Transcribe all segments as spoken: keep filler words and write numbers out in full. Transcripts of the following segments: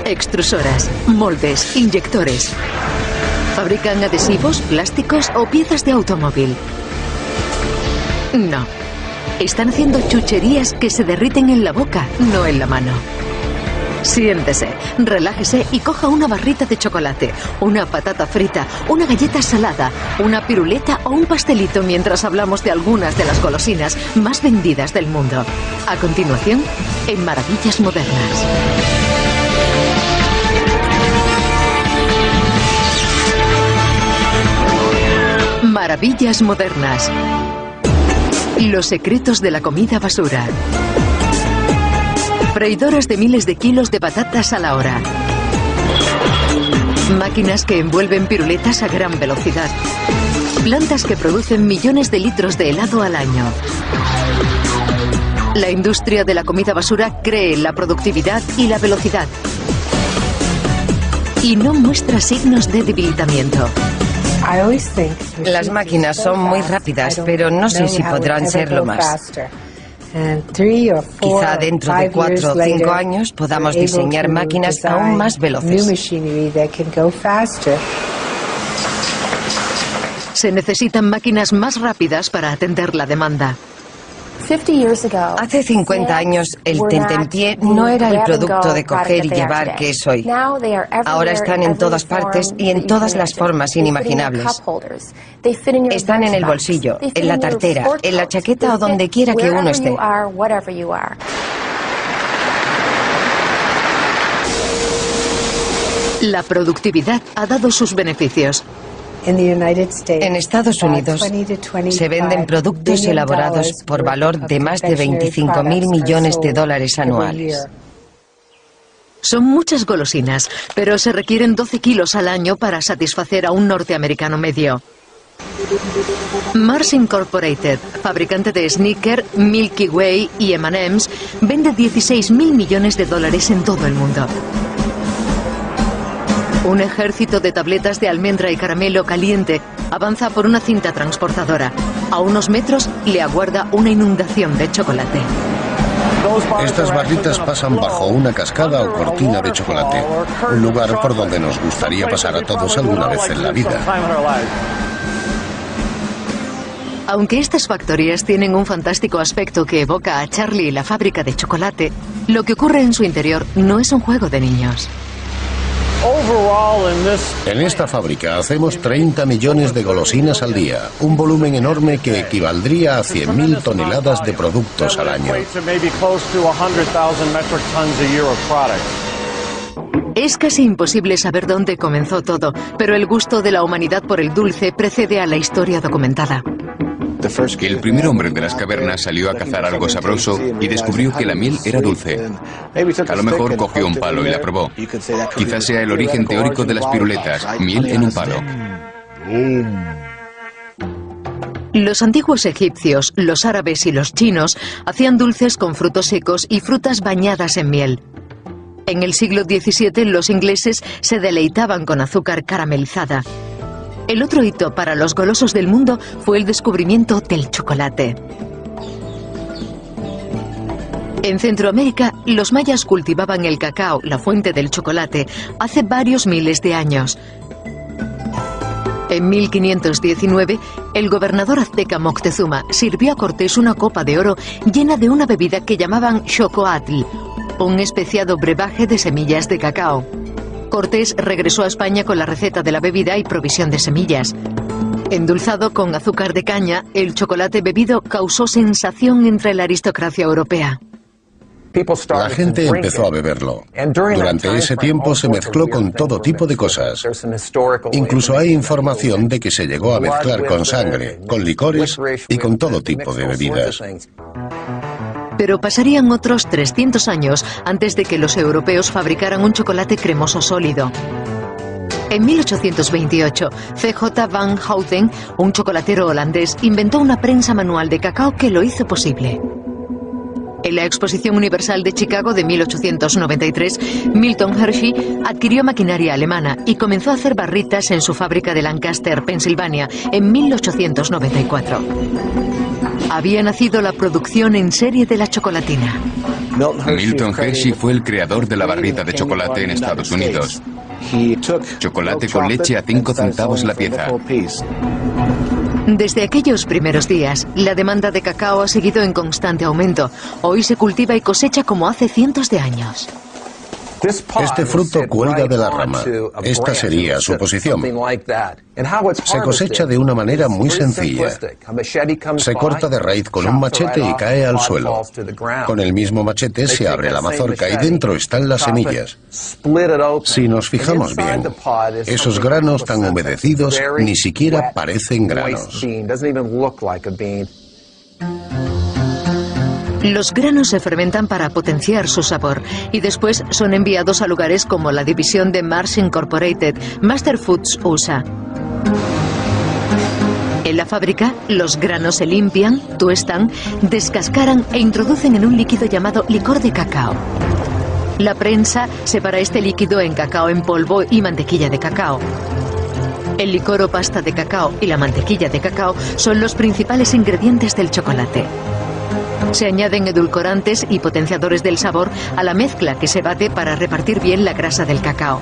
extrusoras, moldes, inyectores. ¿Fabrican adhesivos, plásticos o piezas de automóvil? No. Están haciendo chucherías que se derriten en la boca, no en la mano. Siéntese, relájese y coja una barrita de chocolate, una patata frita, una galleta salada, una piruleta o un pastelito mientras hablamos de algunas de las golosinas más vendidas del mundo. A continuación, en Maravillas Modernas. Maravillas Modernas. Los secretos de la comida basura. Freidoras de miles de kilos de patatas a la hora. Máquinas que envuelven piruletas a gran velocidad. Plantas que producen millones de litros de helado al año. La industria de la comida basura cree en la productividad y la velocidad. Y no muestra signos de debilitamiento. Las máquinas son muy rápidas, pero no sé si podrán serlo más. Quizá dentro de cuatro o cinco años podamos diseñar máquinas aún más veloces. Se necesitan máquinas más rápidas para atender la demanda. Hace cincuenta años el tentempié no era el producto de coger y llevar que es hoy. Ahora están en todas partes y en todas las formas inimaginables. Están en el bolsillo, en la tartera, en la chaqueta o donde quiera que uno esté. La productividad ha dado sus beneficios. En Estados Unidos se venden productos elaborados por valor de más de veinticinco mil millones de dólares anuales. Son muchas golosinas, pero se requieren doce kilos al año para satisfacer a un norteamericano medio. Mars Incorporated, fabricante de Snickers, Milky Way y eme and eme's, vende dieciséis mil millones de dólares en todo el mundo. Un ejército de tabletas de almendra y caramelo caliente avanza por una cinta transportadora. A unos metros le aguarda una inundación de chocolate. Estas barritas pasan bajo una cascada o cortina de chocolate, un lugar por donde nos gustaría pasar a todos alguna vez en la vida. Aunque estas factorías tienen un fantástico aspecto que evoca a Charlie y la fábrica de chocolate, lo que ocurre en su interior no es un juego de niños. En esta fábrica hacemos treinta millones de golosinas al día, un volumen enorme que equivaldría a cien mil toneladas de productos al año. Es casi imposible saber dónde comenzó todo, pero el gusto de la humanidad por el dulce precede a la historia documentada. El primer hombre de las cavernas salió a cazar algo sabroso y descubrió que la miel era dulce. A lo mejor cogió un palo y la probó. Quizás sea el origen teórico de las piruletas, miel en un palo. Los antiguos egipcios, los árabes y los chinos hacían dulces con frutos secos y frutas bañadas en miel. En el siglo diecisiete los ingleses se deleitaban con azúcar caramelizada. El otro hito para los golosos del mundo fue el descubrimiento del chocolate. En Centroamérica, los mayas cultivaban el cacao, la fuente del chocolate, hace varios miles de años. En mil quinientos diecinueve, el gobernador azteca Moctezuma sirvió a Cortés una copa de oro llena de una bebida que llamaban xocoatl, un especiado brebaje de semillas de cacao. Cortés regresó a España con la receta de la bebida y provisión de semillas. Endulzado con azúcar de caña, el chocolate bebido causó sensación entre la aristocracia europea. La gente empezó a beberlo. Durante ese tiempo se mezcló con todo tipo de cosas. Incluso hay información de que se llegó a mezclar con sangre, con licores y con todo tipo de bebidas. Pero pasarían otros trescientos años antes de que los europeos fabricaran un chocolate cremoso sólido. En mil ochocientos veintiocho, ce jota van Houten, un chocolatero holandés, inventó una prensa manual de cacao que lo hizo posible. En la Exposición Universal de Chicago de mil ochocientos noventa y tres, Milton Hershey adquirió maquinaria alemana y comenzó a hacer barritas en su fábrica de Lancaster, Pensilvania, en mil ochocientos noventa y cuatro. Había nacido la producción en serie de la chocolatina. Milton Hershey fue el creador de la barrita de chocolate en Estados Unidos. Chocolate con leche a cinco centavos la pieza. Desde aquellos primeros días, la demanda de cacao ha seguido en constante aumento. Hoy se cultiva y cosecha como hace cientos de años. Este fruto cuelga de la rama. Esta sería su posición. Se cosecha de una manera muy sencilla. Se corta de raíz con un machete y cae al suelo. Con el mismo machete se abre la mazorca y dentro están las semillas. Si nos fijamos bien, esos granos tan humedecidos ni siquiera parecen granos. Los granos se fermentan para potenciar su sabor y después son enviados a lugares como la división de Mars Incorporated, Master Foods U S A. En la fábrica, los granos se limpian, tuestan, descascaran e introducen en un líquido llamado licor de cacao. La prensa separa este líquido en cacao en polvo y mantequilla de cacao. El licor o pasta de cacao y la mantequilla de cacao son los principales ingredientes del chocolate. Se añaden edulcorantes y potenciadores del sabor a la mezcla que se bate para repartir bien la grasa del cacao.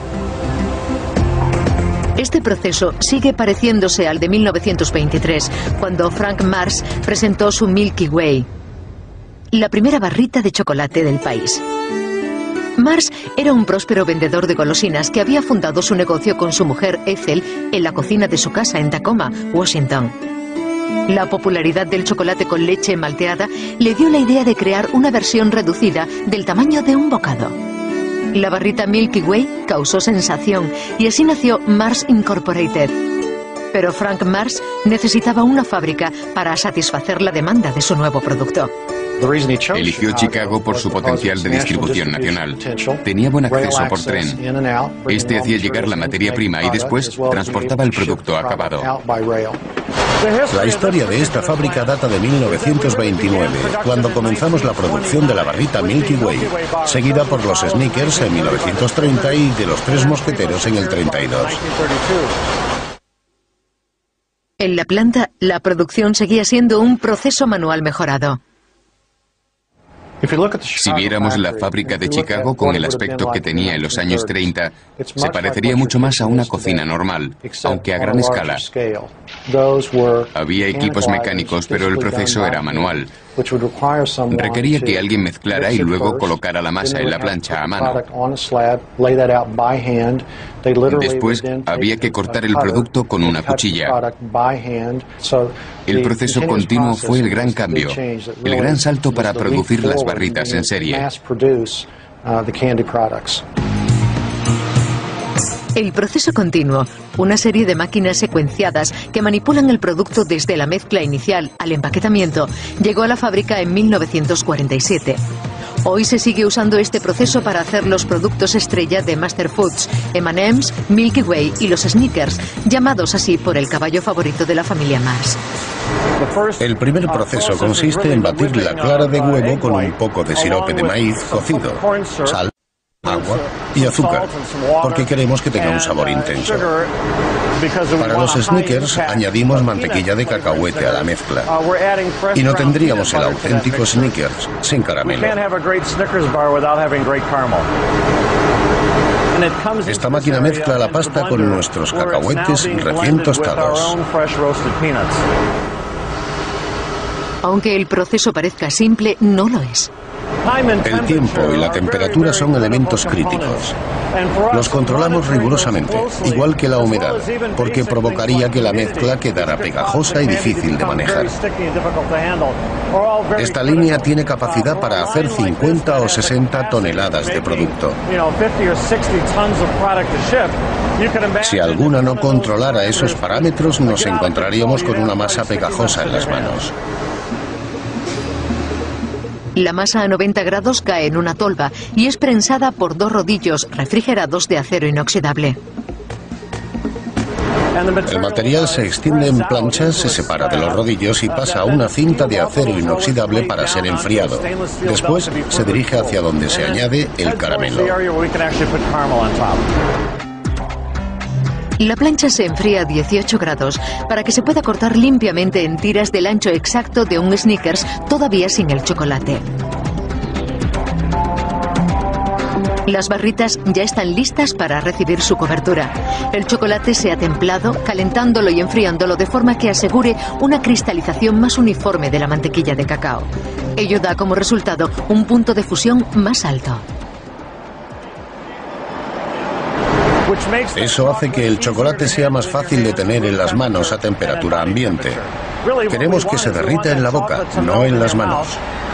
Este proceso sigue pareciéndose al de mil novecientos veintitrés, cuando Frank Mars presentó su Milky Way, la primera barrita de chocolate del país. Mars era un próspero vendedor de golosinas que había fundado su negocio con su mujer Ethel en la cocina de su casa en Tacoma, Washington. La popularidad del chocolate con leche malteada le dio la idea de crear una versión reducida del tamaño de un bocado. La barrita Milky Way causó sensación y así nació Mars Incorporated. Pero Frank Mars necesitaba una fábrica para satisfacer la demanda de su nuevo producto. Eligió Chicago por su potencial de distribución nacional. Tenía buen acceso por tren. Este hacía llegar la materia prima y después transportaba el producto acabado. La historia de esta fábrica data de mil novecientos veintinueve, cuando comenzamos la producción de la barrita Milky Way, seguida por los Snickers en mil novecientos treinta y de los Tres Mosqueteros en el treinta y dos. En la planta, la producción seguía siendo un proceso manual mejorado. Si viéramos la fábrica de Chicago con el aspecto que tenía en los años treinta, se parecería mucho más a una cocina normal, aunque a gran escala. Había equipos mecánicos, pero el proceso era manual. Requería que alguien mezclara y luego colocara la masa en la plancha a mano. Después había que cortar el producto con una cuchilla. El proceso continuo fue el gran cambio, el gran salto para producir las barritas en serie. El proceso continuo, una serie de máquinas secuenciadas que manipulan el producto desde la mezcla inicial al empaquetamiento, llegó a la fábrica en mil novecientos cuarenta y siete. Hoy se sigue usando este proceso para hacer los productos estrella de Master Foods, eme and eme's, Milky Way y los Snickers, llamados así por el caballo favorito de la familia Mars. El primer proceso consiste en batir la clara de huevo con un poco de sirope de maíz cocido, sal, agua y azúcar, porque queremos que tenga un sabor intenso. Para los Snickers añadimos mantequilla de cacahuete a la mezcla y no tendríamos el auténtico Snickers sin caramelo. Esta máquina mezcla la pasta con nuestros cacahuetes recién tostados. Aunque el proceso parezca simple, no lo es. El tiempo y la temperatura son elementos críticos. Los controlamos rigurosamente, igual que la humedad, porque provocaría que la mezcla quedara pegajosa y difícil de manejar. Esta línea tiene capacidad para hacer cincuenta o sesenta toneladas de producto. Si alguna no controlara esos parámetros, nos encontraríamos con una masa pegajosa en las manos. La masa a noventa grados cae en una tolva y es prensada por dos rodillos refrigerados de acero inoxidable. El material se extiende en planchas, se separa de los rodillos y pasa a una cinta de acero inoxidable para ser enfriado. Después se dirige hacia donde se añade el caramelo. La plancha se enfría a dieciocho grados para que se pueda cortar limpiamente en tiras del ancho exacto de un Snickers todavía sin el chocolate. Las barritas ya están listas para recibir su cobertura. El chocolate se ha templado, calentándolo y enfriándolo de forma que asegure una cristalización más uniforme de la mantequilla de cacao. Ello da como resultado un punto de fusión más alto. Eso hace que el chocolate sea más fácil de tener en las manos a temperatura ambiente. Queremos que se derrita en la boca, no en las manos.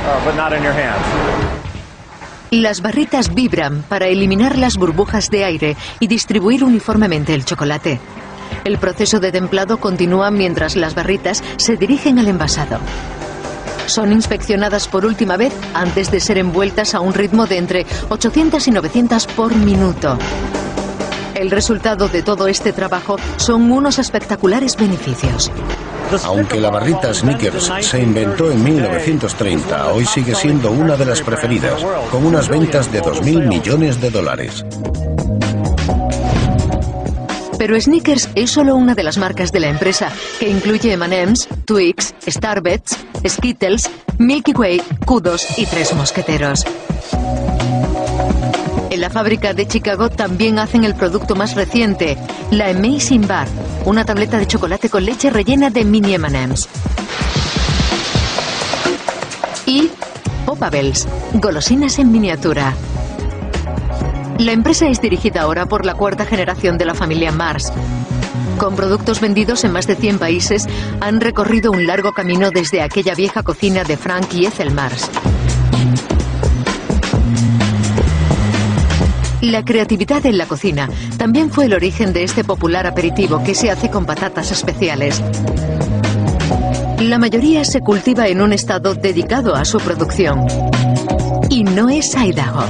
Las barritas vibran para eliminar las burbujas de aire y distribuir uniformemente el chocolate. El proceso de templado continúa mientras las barritas se dirigen al envasado. Son inspeccionadas por última vez antes de ser envueltas a un ritmo de entre ochocientas y novecientas por minuto. El resultado de todo este trabajo son unos espectaculares beneficios. Aunque la barrita Snickers se inventó en mil novecientos treinta, hoy sigue siendo una de las preferidas, con unas ventas de dos mil millones de dólares. Pero Snickers es solo una de las marcas de la empresa, que incluye eme and eme's, Twix, Starbits, Skittles, Milky Way, Kudos y Tres Mosqueteros. En la fábrica de Chicago también hacen el producto más reciente, la Amazing Bar, una tableta de chocolate con leche rellena de mini eme and eme's. Y Pop-A-Bells, golosinas en miniatura. La empresa es dirigida ahora por la cuarta generación de la familia Mars. Con productos vendidos en más de cien países, han recorrido un largo camino desde aquella vieja cocina de Frank y Ethel Mars. La creatividad en la cocina también fue el origen de este popular aperitivo que se hace con patatas especiales. La mayoría se cultiva en un estado dedicado a su producción. Y no es Idaho.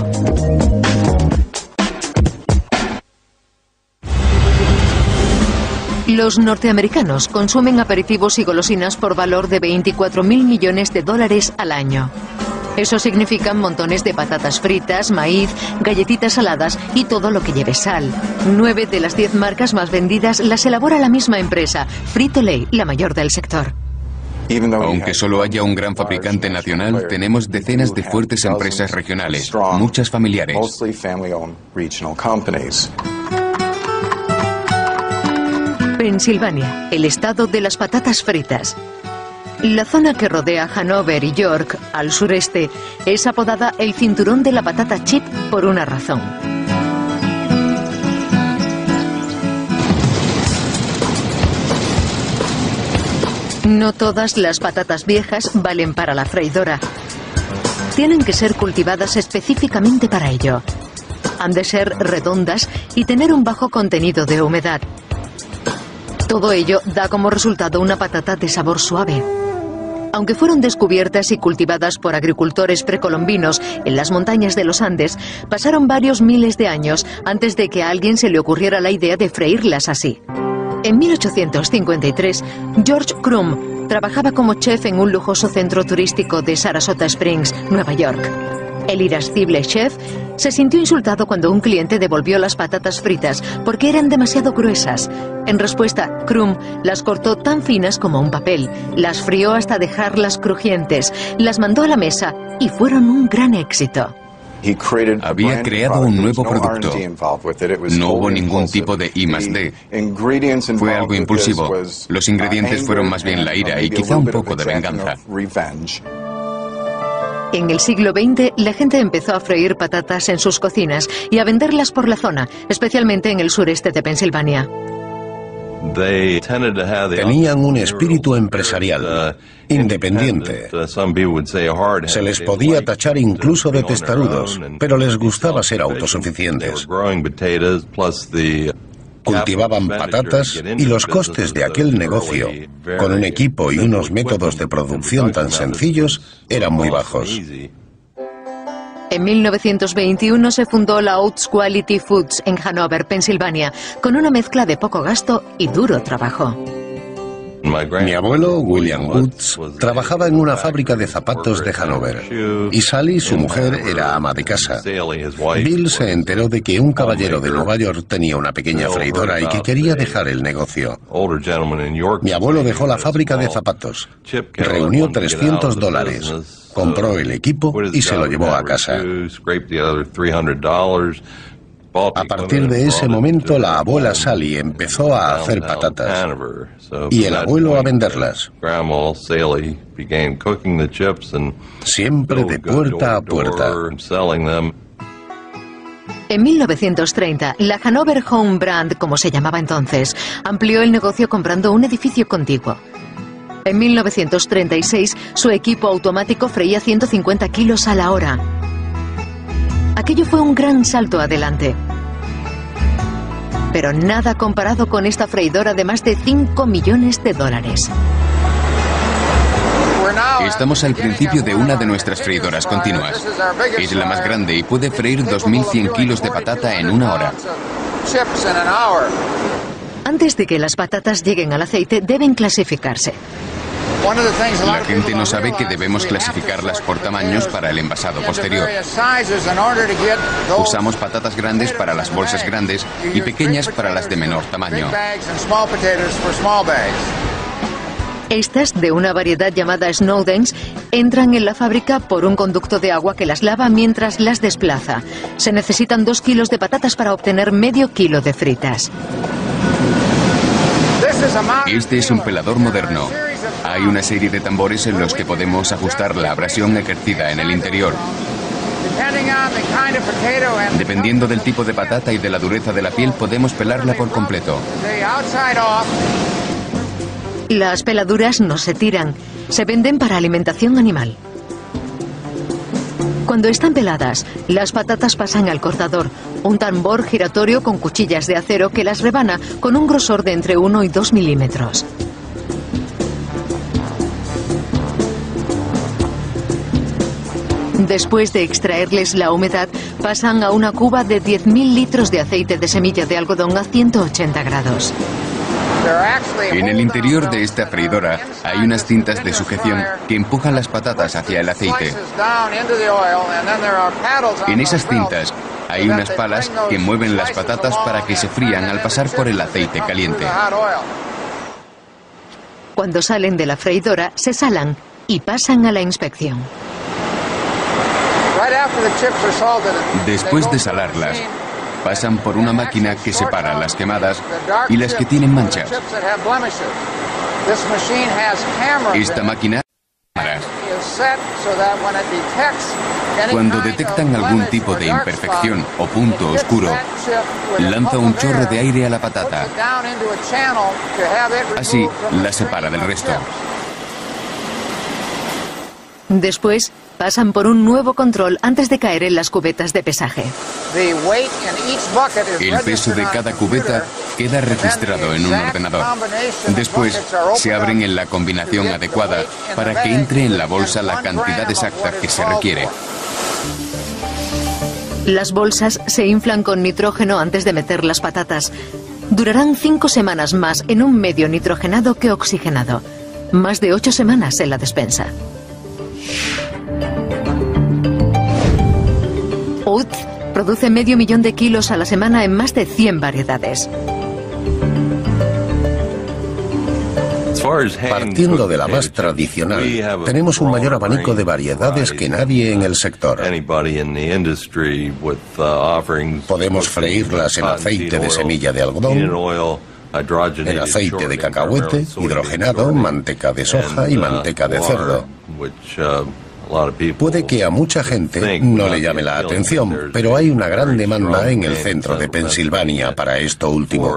Los norteamericanos consumen aperitivos y golosinas por valor de veinticuatro mil millones de dólares al año. Eso significa montones de patatas fritas, maíz, galletitas saladas y todo lo que lleve sal. Nueve de las diez marcas más vendidas las elabora la misma empresa, Frito-Lay, la mayor del sector. Aunque solo haya un gran fabricante nacional, tenemos decenas de fuertes empresas regionales, muchas familiares. Pensilvania, el estado de las patatas fritas. La zona que rodea Hanover y York, al sureste, es apodada el cinturón de la patata chip por una razón. No todas las patatas viejas valen para la freidora. Tienen que ser cultivadas específicamente para ello. Han de ser redondas y tener un bajo contenido de humedad. Todo ello da como resultado una patata de sabor suave. Aunque fueron descubiertas y cultivadas por agricultores precolombinos en las montañas de los Andes, pasaron varios miles de años antes de que a alguien se le ocurriera la idea de freírlas así. En mil ochocientos cincuenta y tres, George Crumb trabajaba como chef en un lujoso centro turístico de Sarasota Springs, Nueva York. El irascible chef se sintió insultado cuando un cliente devolvió las patatas fritas porque eran demasiado gruesas. En respuesta, Crumb las cortó tan finas como un papel, las frió hasta dejarlas crujientes, las mandó a la mesa y fueron un gran éxito. Había creado un nuevo producto. No hubo ningún tipo de I más D. Fue algo impulsivo. Los ingredientes fueron más bien la ira y quizá un poco de venganza. En el siglo veinte, la gente empezó a freír patatas en sus cocinas y a venderlas por la zona, especialmente en el sureste de Pensilvania. Tenían un espíritu empresarial, independiente. Se les podía tachar incluso de testarudos, pero les gustaba ser autosuficientes. Cultivaban patatas y los costes de aquel negocio, con un equipo y unos métodos de producción tan sencillos, eran muy bajos. En mil novecientos veintiuno se fundó la Oates Quality Foods en Hanover, Pensilvania, con una mezcla de poco gasto y duro trabajo. Mi abuelo, William Woods, trabajaba en una fábrica de zapatos de Hanover y Sally, su mujer, era ama de casa. Bill se enteró de que un caballero de Nueva York tenía una pequeña freidora y que quería dejar el negocio. Mi abuelo dejó la fábrica de zapatos, reunió trescientos dólares, compró el equipo y se lo llevó a casa. A partir de ese momento, la abuela Sally empezó a hacer patatas y el abuelo a venderlas, siempre de puerta a puerta. En mil novecientos treinta, la Hanover Home Brand, como se llamaba entonces, amplió el negocio comprando un edificio contiguo. En mil novecientos treinta y seis, su equipo automático freía ciento cincuenta kilos a la hora. Aquello fue un gran salto adelante. Pero nada comparado con esta freidora de más de cinco millones de dólares. Estamos al principio de una de nuestras freidoras continuas. Es la más grande y puede freír dos mil cien kilos de patata en una hora. Antes de que las patatas lleguen al aceite, deben clasificarse. La gente no sabe que debemos clasificarlas por tamaños para el envasado posterior. Usamos patatas grandes para las bolsas grandes y pequeñas para las de menor tamaño. Estas, de una variedad llamada Snowdens, entran en la fábrica por un conducto de agua que las lava mientras las desplaza. Se necesitan dos kilos de patatas para obtener medio kilo de fritas. Este es un pelador moderno. Hay una serie de tambores en los que podemos ajustar la abrasión ejercida en el interior. Dependiendo del tipo de patata y de la dureza de la piel, podemos pelarla por completo. Las peladuras no se tiran, se venden para alimentación animal. Cuando están peladas, las patatas pasan al cortador, un tambor giratorio con cuchillas de acero que las rebana con un grosor de entre uno y dos milímetros. Después de extraerles la humedad, pasan a una cuba de diez mil litros de aceite de semilla de algodón a ciento ochenta grados. En el interior de esta freidora hay unas cintas de sujeción que empujan las patatas hacia el aceite. En esas cintas hay unas palas que mueven las patatas para que se frían al pasar por el aceite caliente. Cuando salen de la freidora, se salan y pasan a la inspección. Después de salarlas, pasan por una máquina que separa las quemadas y las que tienen manchas. Esta máquina cuando detectan algún tipo de imperfección o punto oscuro, lanza un chorro de aire a la patata. Así la separa del resto. Después pasan por un nuevo control antes de caer en las cubetas de pesaje. El peso de cada cubeta queda registrado en un ordenador. Después se abren en la combinación adecuada para que entre en la bolsa la cantidad exacta que se requiere. Las bolsas se inflan con nitrógeno antes de meter las patatas. Durarán cinco semanas más en un medio nitrogenado que oxigenado. Más de ocho semanas en la despensa. Oates produce medio millón de kilos a la semana en más de cien variedades. Partiendo de la más tradicional, tenemos un mayor abanico de variedades que nadie en el sector. Podemos freírlas en aceite de semilla de algodón, en aceite de cacahuete, hidrogenado, manteca de soja y manteca de cerdo. Puede que a mucha gente no le llame la atención, pero hay una gran demanda en el centro de Pensilvania para esto último.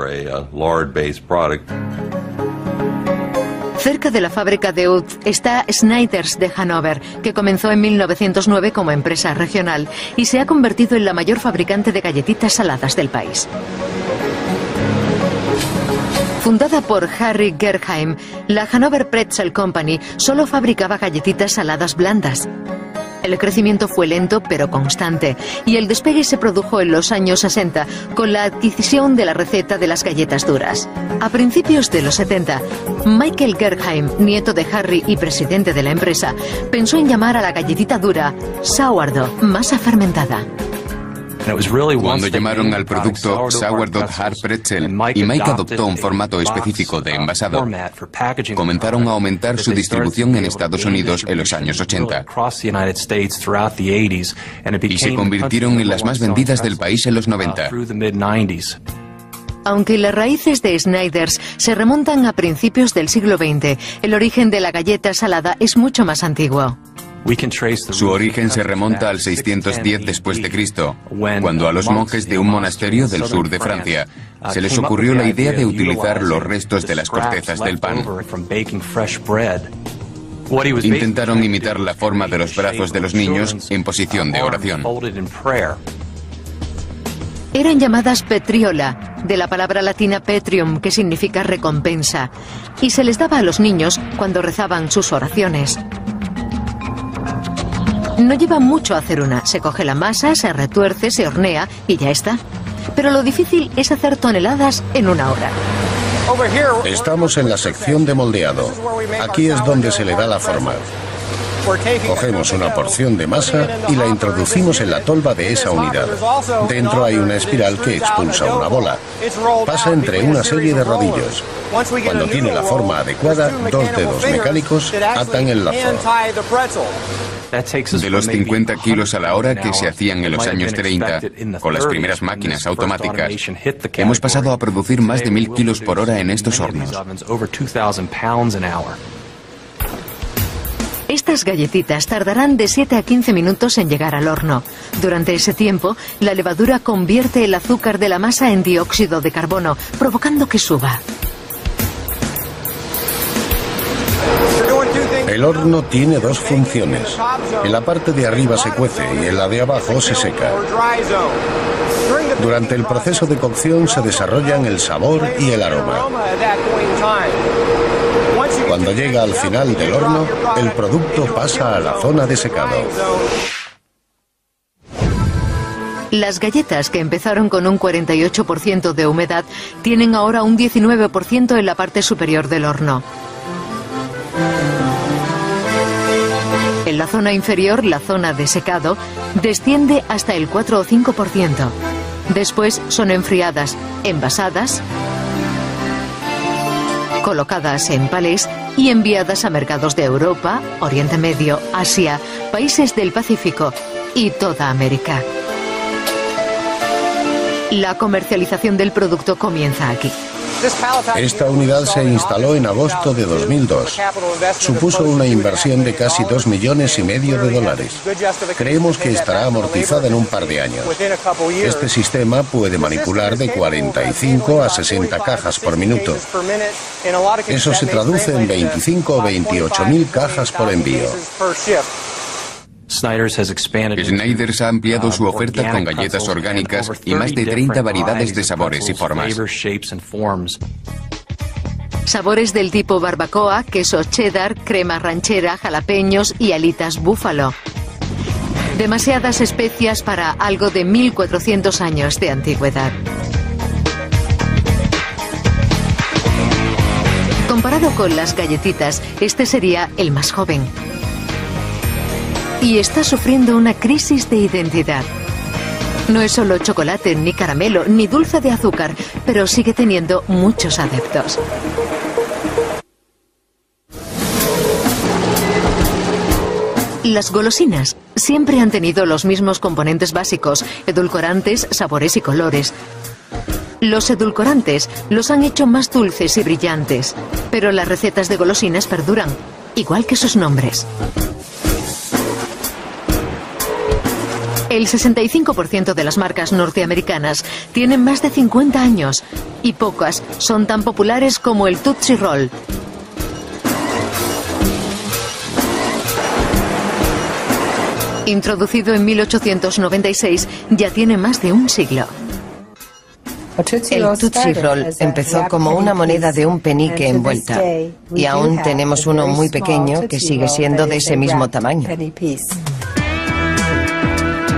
Cerca de la fábrica de Oates está Snyder's de Hanover, que comenzó en mil novecientos nueve como empresa regional y se ha convertido en la mayor fabricante de galletitas saladas del país. Fundada por Harry Gerheim, la Hanover Pretzel Company solo fabricaba galletitas saladas blandas. El crecimiento fue lento pero constante y el despegue se produjo en los años sesenta con la adquisición de la receta de las galletas duras. A principios de los setenta, Michael Gerheim, nieto de Harry y presidente de la empresa, pensó en llamar a la galletita dura sourdough, masa fermentada. Cuando llamaron al producto Sourdough Hard Pretzel y Mike adoptó un formato específico de envasado, comenzaron a aumentar su distribución en Estados Unidos en los años ochenta y se convirtieron en las más vendidas del país en los noventa. Aunque las raíces de Snyder's se remontan a principios del siglo veinte, el origen de la galleta salada es mucho más antiguo. Su origen se remonta al seiscientos diez después de Cristo, cuando a los monjes de un monasterio del sur de Francia se les ocurrió la idea de utilizar los restos de las cortezas del pan. Intentaron imitar la forma de los brazos de los niños en posición de oración. Eran llamadas petriola, de la palabra latina petrium, que significa recompensa, y se les daba a los niños cuando rezaban sus oraciones. No lleva mucho hacer una. Se coge la masa, se retuerce, se hornea y ya está. Pero lo difícil es hacer toneladas en una hora. Estamos en la sección de moldeado. Aquí es donde se le da la forma. Cogemos una porción de masa y la introducimos en la tolva de esa unidad. Dentro hay una espiral que expulsa una bola. Pasa entre una serie de rodillos. Cuando tiene la forma adecuada, dos dedos mecánicos atan el lazo. De los cincuenta kilos a la hora que se hacían en los años treinta, con las primeras máquinas automáticas, hemos pasado a producir más de mil kilos por hora en estos hornos. Estas galletitas tardarán de siete a quince minutos en llegar al horno. Durante ese tiempo, la levadura convierte el azúcar de la masa en dióxido de carbono, provocando que suba. El horno tiene dos funciones. En la parte de arriba se cuece y en la de abajo se seca. Durante el proceso de cocción se desarrollan el sabor y el aroma. Cuando llega al final del horno, el producto pasa a la zona de secado. Las galletas, que empezaron con un cuarenta y ocho por ciento de humedad, tienen ahora un diecinueve por ciento en la parte superior del horno. En la zona inferior, la zona de secado, desciende hasta el cuatro o cinco por ciento. Después son enfriadas, envasadas, colocadas en palés y enviadas a mercados de Europa, Oriente Medio, Asia, países del Pacífico y toda América. La comercialización del producto comienza aquí. Esta unidad se instaló en agosto de dos mil dos. Supuso una inversión de casi dos millones y medio de dólares. Creemos que estará amortizada en un par de años. Este sistema puede manipular de cuarenta y cinco a sesenta cajas por minuto. Eso se traduce en veinticinco o veintiocho mil cajas por envío. Snyder's ha ampliado su oferta con galletas orgánicas y más de treinta variedades de sabores y formas. Sabores del tipo barbacoa, queso cheddar, crema ranchera, jalapeños y alitas búfalo. Demasiadas especias para algo de mil cuatrocientos años de antigüedad. Comparado con las galletitas, este sería el más joven. Y está sufriendo una crisis de identidad. No es solo chocolate, ni caramelo, ni dulce de azúcar, pero sigue teniendo muchos adeptos. Las golosinas siempre han tenido los mismos componentes básicos, edulcorantes, sabores y colores. Los edulcorantes los han hecho más dulces y brillantes, pero las recetas de golosinas perduran, igual que sus nombres. El sesenta y cinco por ciento de las marcas norteamericanas tienen más de cincuenta años y pocas son tan populares como el Tootsie Roll. Introducido en mil ochocientos noventa y seis, ya tiene más de un siglo. El Tootsie Roll empezó como una moneda de un penique envuelta y aún tenemos uno muy pequeño que sigue siendo de ese mismo tamaño.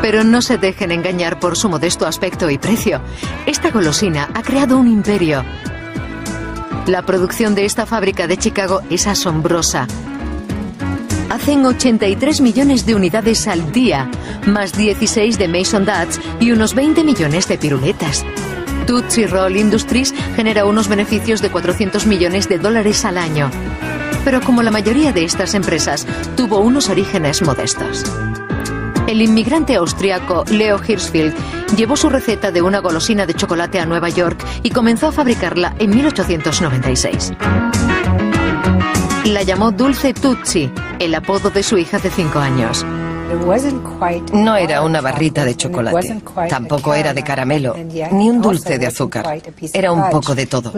Pero no se dejen engañar por su modesto aspecto y precio. Esta golosina ha creado un imperio. La producción de esta fábrica de Chicago es asombrosa. Hacen ochenta y tres millones de unidades al día, más dieciséis de Mason-Dats y unos veinte millones de piruletas. Tootsie Roll Industries genera unos beneficios de cuatrocientos millones de dólares al año. Pero como la mayoría de estas empresas, tuvo unos orígenes modestos. El inmigrante austriaco Leo Hirschfeld llevó su receta de una golosina de chocolate a Nueva York y comenzó a fabricarla en mil ochocientos noventa y seis. La llamó Dulce Tootsie, el apodo de su hija de cinco años. No era una barrita de chocolate, tampoco era de caramelo, ni un dulce de azúcar. Era un poco de todo.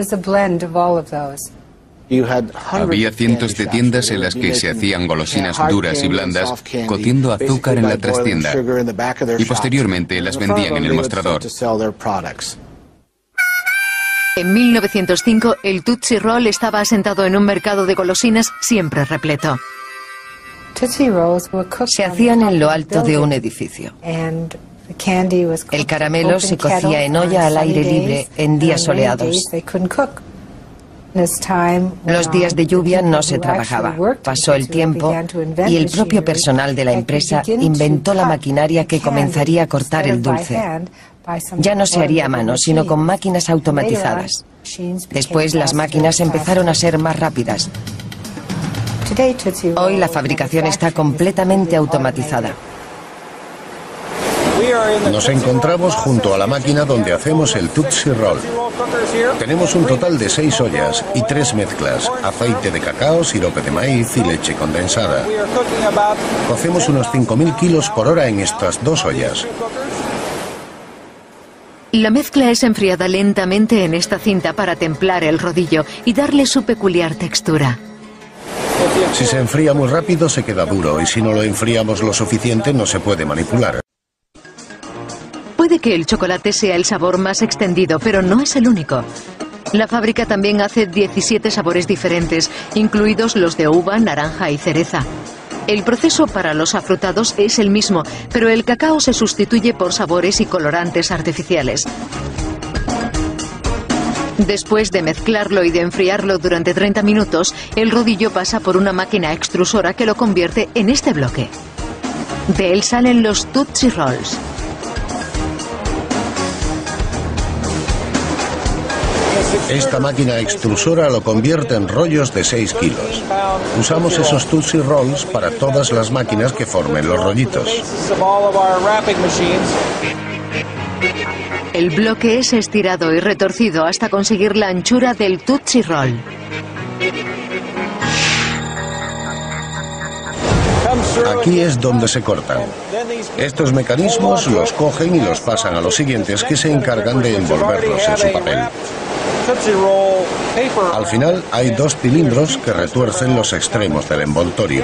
Había cientos de tiendas en las que se hacían golosinas duras y blandas, cociendo azúcar en la trastienda, y posteriormente las vendían en el mostrador. En mil novecientos cinco, el Tootsie Roll estaba asentado en un mercado de golosinas siempre repleto. Se hacían en lo alto de un edificio. El caramelo se cocía en olla al aire libre en días soleados. Los días de lluvia no se trabajaba. Pasó el tiempo y el propio personal de la empresa inventó la maquinaria que comenzaría a cortar el dulce. Ya no se haría a mano, sino con máquinas automatizadas. Después las máquinas empezaron a ser más rápidas. Hoy la fabricación está completamente automatizada. Nos encontramos junto a la máquina donde hacemos el Tootsie Roll. Tenemos un total de seis ollas y tres mezclas: aceite de cacao, sirope de maíz y leche condensada. Cocemos unos cinco mil kilos por hora en estas dos ollas. La mezcla es enfriada lentamente en esta cinta para templar el rodillo y darle su peculiar textura. Si se enfría muy rápido se queda duro y si no lo enfriamos lo suficiente no se puede manipular. Puede que el chocolate sea el sabor más extendido, pero no es el único. La fábrica también hace diecisiete sabores diferentes, incluidos los de uva, naranja y cereza. El proceso para los afrutados es el mismo, pero el cacao se sustituye por sabores y colorantes artificiales. Después de mezclarlo y de enfriarlo durante treinta minutos, el rodillo pasa por una máquina extrusora que lo convierte en este bloque. De él salen los Tootsie Rolls. Esta máquina extrusora lo convierte en rollos de seis kilos. Usamos esos Tootsie Rolls para todas las máquinas que formen los rollitos. El bloque es estirado y retorcido hasta conseguir la anchura del Tootsie Roll. Aquí es donde se cortan. Estos mecanismos los cogen y los pasan a los siguientes que se encargan de envolverlos en su papel. Al final hay dos cilindros que retuercen los extremos del envoltorio.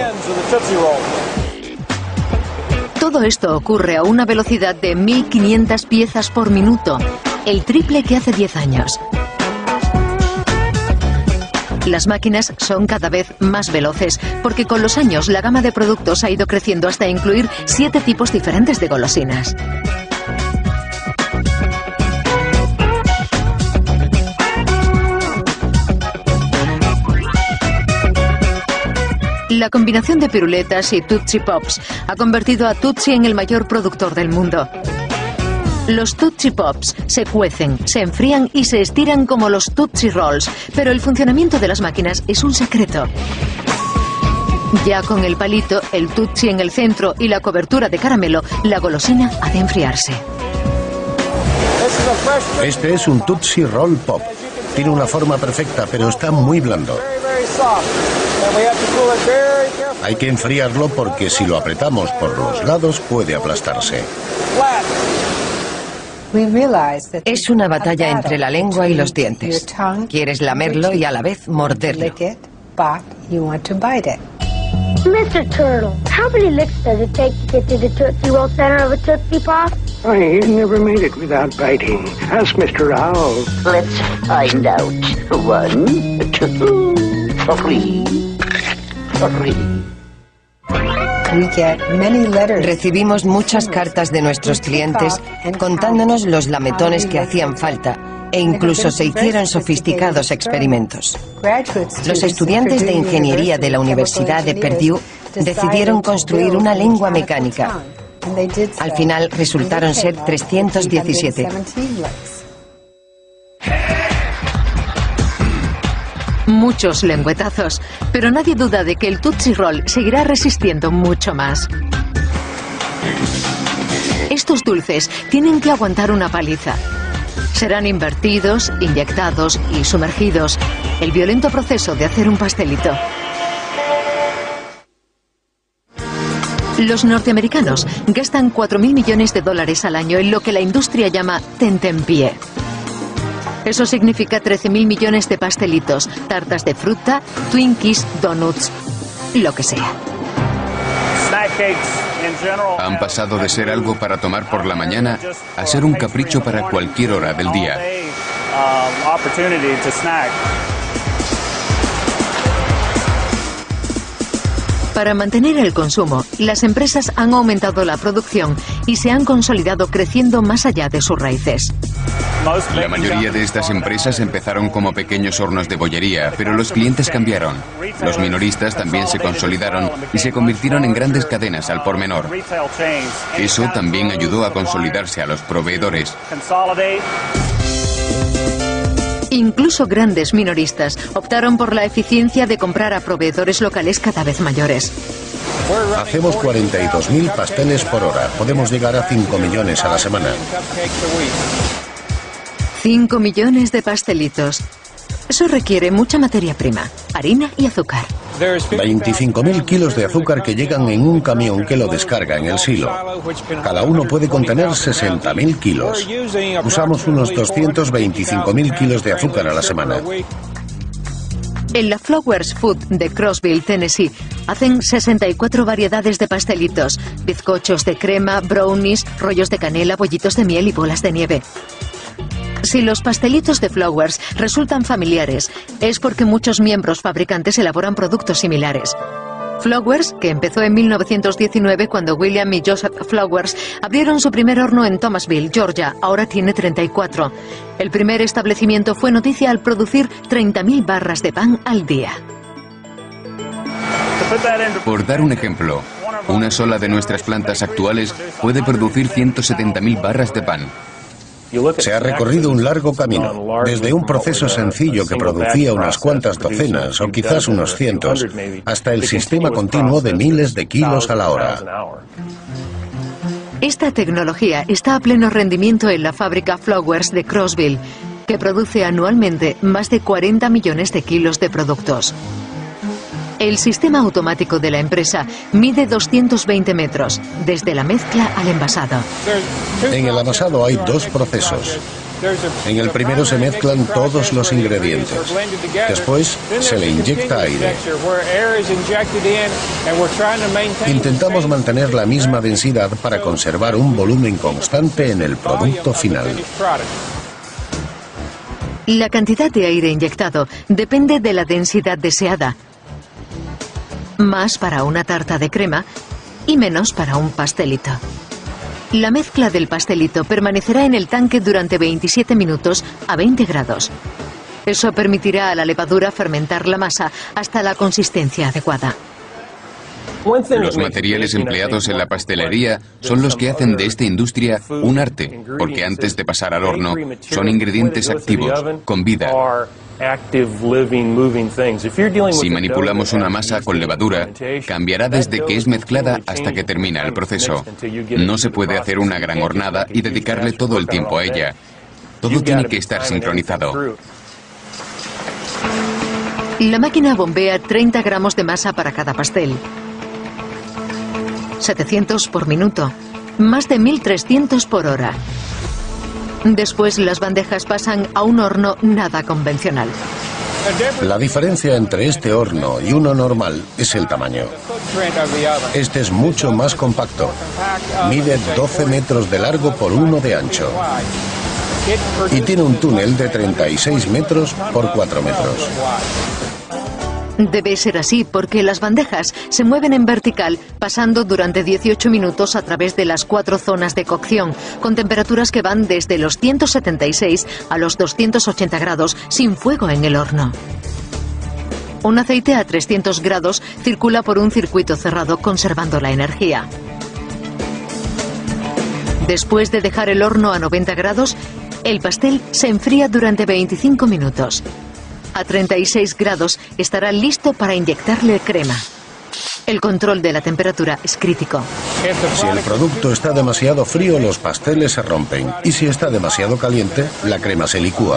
Todo esto ocurre a una velocidad de mil quinientas piezas por minuto, el triple que hace diez años. Las máquinas son cada vez más veloces, porque con los años la gama de productos ha ido creciendo hasta incluir siete tipos diferentes de golosinas. La combinación de piruletas y Tootsie Pops ha convertido a Tootsie en el mayor productor del mundo. Los Tootsie Pops se cuecen, se enfrían y se estiran como los Tootsie Rolls, pero el funcionamiento de las máquinas es un secreto. Ya con el palito, el Tootsie en el centro y la cobertura de caramelo, la golosina ha de enfriarse. Este es un Tootsie Roll Pop. Tiene una forma perfecta, pero está muy blando. Hay que enfriarlo porque si lo apretamos por los lados puede aplastarse. Es una batalla entre la lengua y los dientes. Quieres lamerlo y a la vez morderlo. mister Turtle, how many licks does it take to get to the Tootsie Roll center of a Tootsie Pop? I never made it without biting. Ask Mister Owl. Let's find out. One, two, three, three. Recibimos muchas cartas de nuestros clientes contándonos los lametones que hacían falta e incluso se hicieron sofisticados experimentos. Los estudiantes de ingeniería de la Universidad de Purdue decidieron construir una lengua mecánica. Al final resultaron ser trescientos diecisiete. Muchos lengüetazos, pero nadie duda de que el Tootsie Roll seguirá resistiendo mucho más. Estos dulces tienen que aguantar una paliza. Serán invertidos, inyectados y sumergidos. El violento proceso de hacer un pastelito. Los norteamericanos gastan cuatro mil millones de dólares al año en lo que la industria llama tentempié. Eso significa trece mil millones de pastelitos, tartas de fruta, Twinkies, donuts, lo que sea. Han pasado de ser algo para tomar por la mañana a ser un capricho para cualquier hora del día. Para mantener el consumo, las empresas han aumentado la producción y se han consolidado creciendo más allá de sus raíces. La mayoría de estas empresas empezaron como pequeños hornos de bollería, pero los clientes cambiaron. Los minoristas también se consolidaron y se convirtieron en grandes cadenas al por menor. Eso también ayudó a consolidarse a los proveedores. Incluso grandes minoristas optaron por la eficiencia de comprar a proveedores locales cada vez mayores. Hacemos cuarenta y dos mil pasteles por hora. Podemos llegar a cinco millones a la semana. cinco millones de pastelitos. Eso requiere mucha materia prima, harina y azúcar. veinticinco mil kilos de azúcar que llegan en un camión que lo descarga en el silo. Cada uno puede contener sesenta mil kilos. Usamos unos doscientos veinticinco mil kilos de azúcar a la semana. En la Flowers Food de Crossville, Tennessee, hacen sesenta y cuatro variedades de pastelitos, bizcochos de crema, brownies, rollos de canela, bollitos de miel y bolas de nieve. Si los pastelitos de Flowers resultan familiares, es porque muchos miembros fabricantes elaboran productos similares. Flowers, que empezó en mil novecientos diecinueve cuando William y Joseph Flowers abrieron su primer horno en Thomasville, Georgia, ahora tiene treinta y cuatro. El primer establecimiento fue noticia al producir treinta mil barras de pan al día. Por dar un ejemplo, una sola de nuestras plantas actuales puede producir ciento setenta mil barras de pan. Se ha recorrido un largo camino, desde un proceso sencillo que producía unas cuantas docenas o quizás unos cientos, hasta el sistema continuo de miles de kilos a la hora. Esta tecnología está a pleno rendimiento en la fábrica Flowers de Crossville, que produce anualmente más de cuarenta millones de kilos de productos. El sistema automático de la empresa mide doscientos veinte metros, desde la mezcla al envasado. En el amasado hay dos procesos. En el primero se mezclan todos los ingredientes. Después se le inyecta aire. Intentamos mantener la misma densidad para conservar un volumen constante en el producto final. La cantidad de aire inyectado depende de la densidad deseada. Más para una tarta de crema y menos para un pastelito. La mezcla del pastelito permanecerá en el tanque durante veintisiete minutos a veinte grados. Eso permitirá a la levadura fermentar la masa hasta la consistencia adecuada. Los materiales empleados en la pastelería son los que hacen de esta industria un arte, porque antes de pasar al horno son ingredientes activos, con vida. Si manipulamos una masa con levadura, cambiará desde que es mezclada hasta que termina el proceso. No se puede hacer una gran hornada y dedicarle todo el tiempo a ella. Todo tiene que estar sincronizado. La máquina bombea treinta gramos de masa para cada pastel. setecientos por minuto, más de mil trescientos por hora. Después las bandejas pasan a un horno nada convencional. La diferencia entre este horno y uno normal es el tamaño. Este es mucho más compacto. Mide doce metros de largo por uno de ancho. Y tiene un túnel de treinta y seis metros por cuatro metros. Debe ser así porque las bandejas se mueven en vertical, pasando durante dieciocho minutos a través de las cuatro zonas de cocción, con temperaturas que van desde los ciento setenta y seis a los doscientos ochenta grados, sin fuego en el horno. Un aceite a trescientos grados circula por un circuito cerrado, conservando la energía. Después de dejar el horno a noventa grados, el pastel se enfría durante veinticinco minutos. A treinta y seis grados estará listo para inyectarle crema. El control de la temperatura es crítico. Si el producto está demasiado frío, los pasteles se rompen. Y si está demasiado caliente, la crema se licúa.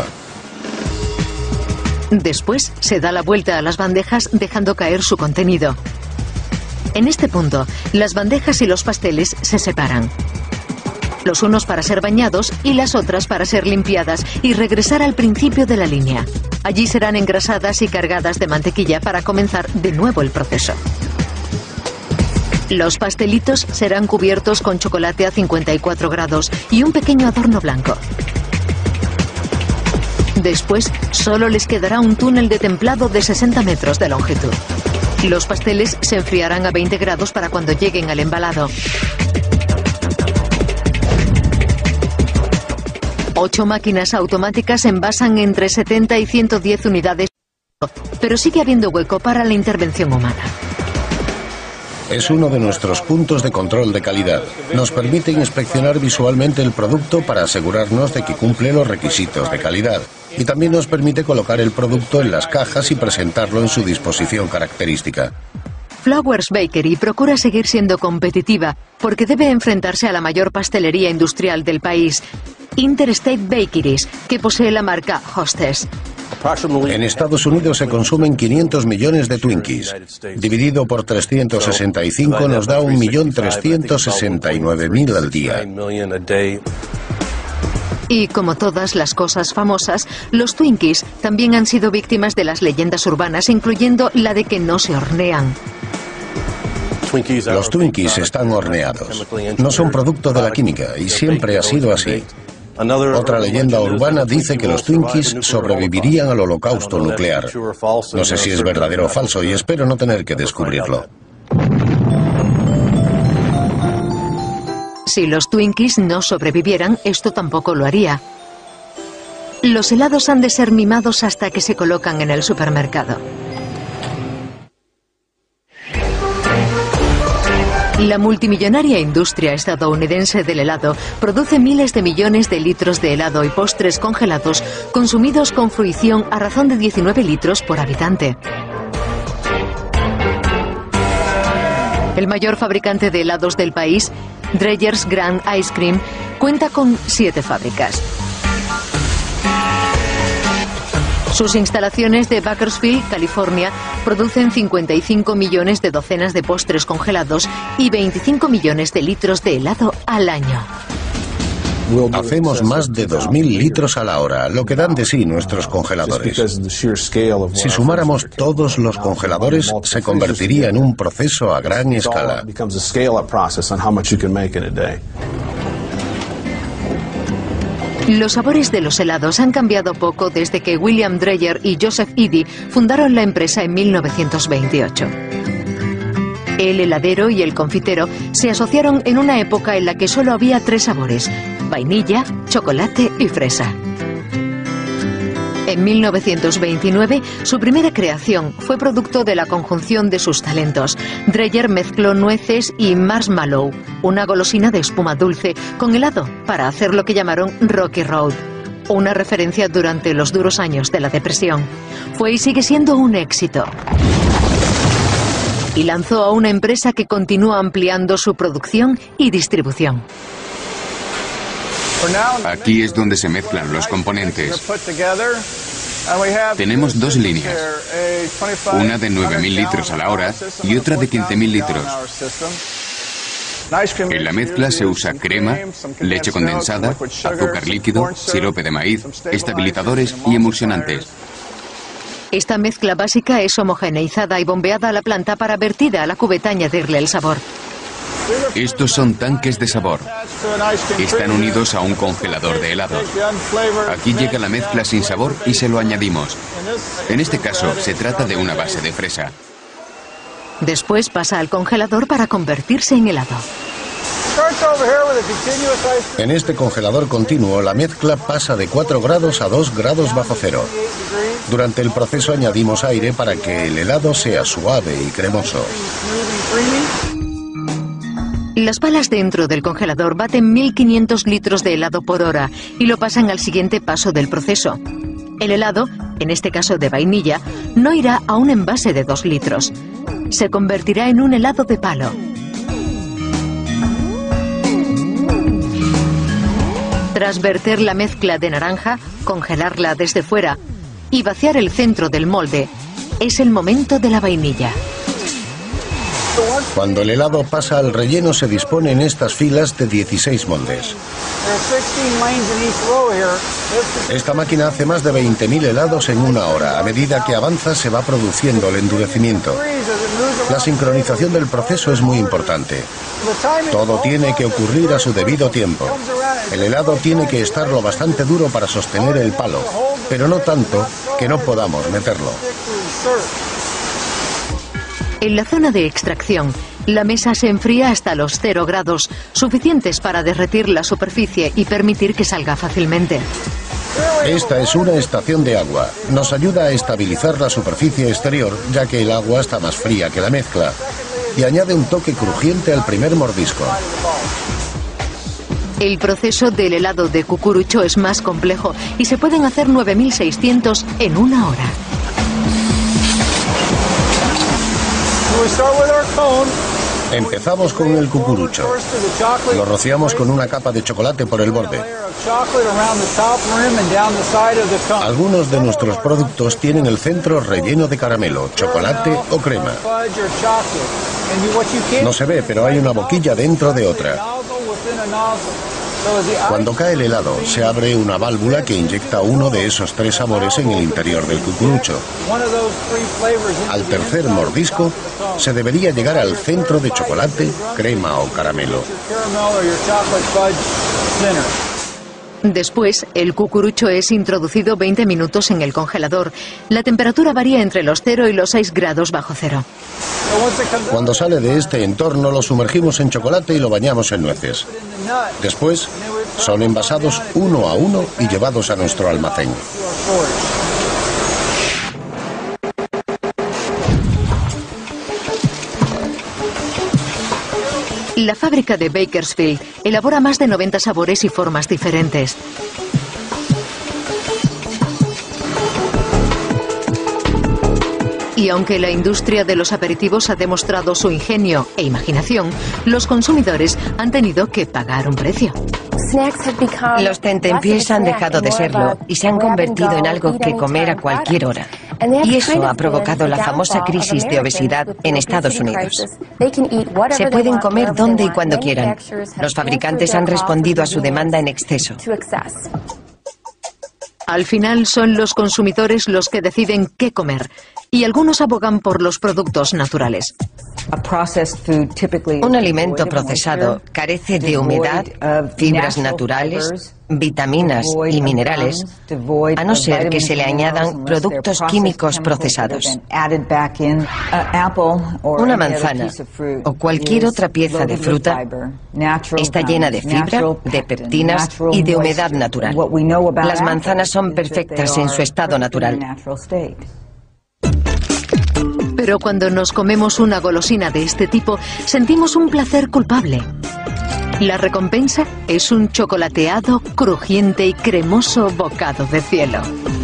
Después se da la vuelta a las bandejas dejando caer su contenido. En este punto, las bandejas y los pasteles se separan. Los unos para ser bañados y las otras para ser limpiadas y regresar al principio de la línea. Allí serán engrasadas y cargadas de mantequilla para comenzar de nuevo el proceso. Los pastelitos serán cubiertos con chocolate a cincuenta y cuatro grados y un pequeño adorno blanco. Después, solo les quedará un túnel de templado de sesenta metros de longitud. Los pasteles se enfriarán a veinte grados para cuando lleguen al embalado. Ocho máquinas automáticas envasan entre setenta y ciento diez unidades, pero sigue habiendo hueco para la intervención humana. Es uno de nuestros puntos de control de calidad. Nos permite inspeccionar visualmente el producto para asegurarnos de que cumple los requisitos de calidad. Y también nos permite colocar el producto en las cajas y presentarlo en su disposición característica. Flowers Bakery procura seguir siendo competitiva porque debe enfrentarse a la mayor pastelería industrial del país, Interstate Bakeries, que posee la marca Hostess. En Estados Unidos se consumen quinientos millones de Twinkies. Dividido por trescientos sesenta y cinco nos da un millón trescientos sesenta y nueve mil al día. Y como todas las cosas famosas, los Twinkies también han sido víctimas de las leyendas urbanas, incluyendo la de que no se hornean. Los Twinkies están horneados. No son producto de la química y siempre ha sido así. Otra leyenda urbana dice que los Twinkies sobrevivirían al holocausto nuclear. No sé si es verdadero o falso y espero no tener que descubrirlo. Si los Twinkies no sobrevivieran, esto tampoco lo haría. Los helados han de ser mimados hasta que se colocan en el supermercado. La multimillonaria industria estadounidense del helado produce miles de millones de litros de helado y postres congelados consumidos con fruición a razón de diecinueve litros por habitante. El mayor fabricante de helados del país, Dreyer's Grand Ice Cream, cuenta con siete fábricas. Sus instalaciones de Bakersfield, California, producen cincuenta y cinco millones de docenas de postres congelados y veinticinco millones de litros de helado al año. Hacemos más de dos mil litros a la hora, lo que dan de sí nuestros congeladores. Si sumáramos todos los congeladores, se convertiría en un proceso a gran escala. Los sabores de los helados han cambiado poco desde que William Dreyer y Joseph Eddy fundaron la empresa en mil novecientos veintiocho. El heladero y el confitero se asociaron en una época en la que solo había tres sabores: vainilla, chocolate y fresa. En mil novecientos veintinueve, su primera creación fue producto de la conjunción de sus talentos. Dreyer mezcló nueces y marshmallow, una golosina de espuma dulce, con helado para hacer lo que llamaron Rocky Road, una referencia durante los duros años de la depresión. Fue y sigue siendo un éxito. Y lanzó a una empresa que continúa ampliando su producción y distribución. Aquí es donde se mezclan los componentes. Tenemos dos líneas, una de nueve mil litros a la hora y otra de quince mil litros. En la mezcla se usa crema, leche condensada, azúcar líquido, sirope de maíz, estabilizadores y emulsionantes. Esta mezcla básica es homogeneizada y bombeada a la planta para vertida a la cubeta añadirle el sabor. Estos son tanques de sabor. Están unidos a un congelador de helado. Aquí llega la mezcla sin sabor y se lo añadimos. En este caso, se trata de una base de fresa. Después pasa al congelador para convertirse en helado. En este congelador continuo, la mezcla pasa de cuatro grados a dos grados bajo cero. Durante el proceso añadimos aire para que el helado sea suave y cremoso. Las palas dentro del congelador baten mil quinientos litros de helado por hora y lo pasan al siguiente paso del proceso. El helado, en este caso de vainilla, no irá a un envase de dos litros. Se convertirá en un helado de palo. Tras verter la mezcla de naranja, congelarla desde fuera y vaciar el centro del molde, es el momento de la vainilla. Cuando el helado pasa al relleno, se dispone en estas filas de dieciséis moldes. Esta máquina hace más de veinte mil helados en una hora. A medida que avanza, se va produciendo el endurecimiento. La sincronización del proceso es muy importante. Todo tiene que ocurrir a su debido tiempo. El helado tiene que estar lo bastante duro para sostener el palo, pero no tanto que no podamos meterlo. En la zona de extracción, la mesa se enfría hasta los cero grados, suficientes para derretir la superficie y permitir que salga fácilmente. Esta es una estación de agua. Nos ayuda a estabilizar la superficie exterior, ya que el agua está más fría que la mezcla, y añade un toque crujiente al primer mordisco. El proceso del helado de cucurucho es más complejo y se pueden hacer nueve mil seiscientos en una hora. Empezamos con el cucurucho. Lo rociamos con una capa de chocolate por el borde. Algunos de nuestros productos tienen el centro relleno de caramelo, chocolate o crema. No se ve, pero hay una boquilla dentro de otra. Cuando cae el helado, se abre una válvula que inyecta uno de esos tres sabores en el interior del cucurucho. Al tercer mordisco, se debería llegar al centro de chocolate, crema o caramelo. Después, el cucurucho es introducido veinte minutos en el congelador. La temperatura varía entre los cero y los seis grados bajo cero. Cuando sale de este entorno, lo sumergimos en chocolate y lo bañamos en nueces. Después, son envasados uno a uno y llevados a nuestro almacén. La fábrica de Bakersfield elabora más de noventa sabores y formas diferentes. Y aunque la industria de los aperitivos ha demostrado su ingenio e imaginación, los consumidores han tenido que pagar un precio. Los tentempiés han dejado de serlo y se han convertido en algo que comer a cualquier hora. Y eso ha provocado la famosa crisis de obesidad en Estados Unidos. Se pueden comer donde y cuando quieran. Los fabricantes han respondido a su demanda en exceso. Al final son los consumidores los que deciden qué comer, y algunos abogan por los productos naturales. Un alimento procesado carece de humedad, fibras naturales, vitaminas y minerales, a no ser que se le añadan productos químicos procesados. Una manzana o cualquier otra pieza de fruta está llena de fibra, de peptinas y de humedad natural. Las manzanas son perfectas en su estado natural. Pero cuando nos comemos una golosina de este tipo, sentimos un placer culpable. La recompensa es un chocolateado, crujiente y cremoso bocado de cielo.